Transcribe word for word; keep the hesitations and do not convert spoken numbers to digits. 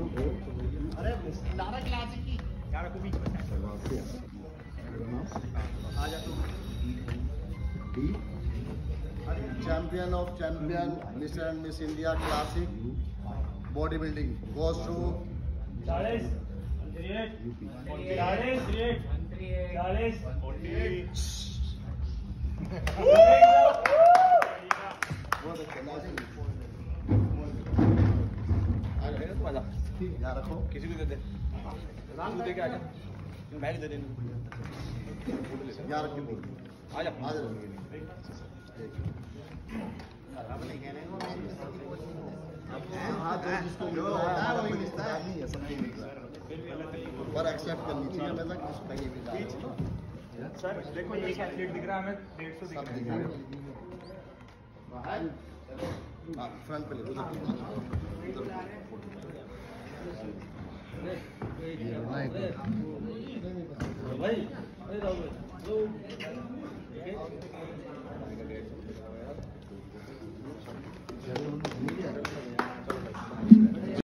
अरे Lara classic की यार को बीच में आ जा तू। Champion of champion mister and miss India classic body building goes to चालीस चालीस चालीस बहुत अच्छा यार रखो किसी को दे दे तू दे के आ जा मैं दे दे यार रखो आ जा आ जा पर एक्सेप्ट करनी चाहिए हमें तक कहीं भी सर देखो एक एथलीट दिख रहा है हमें डेढ़ सौ दिख रहा है फ्रंट पे ले भाई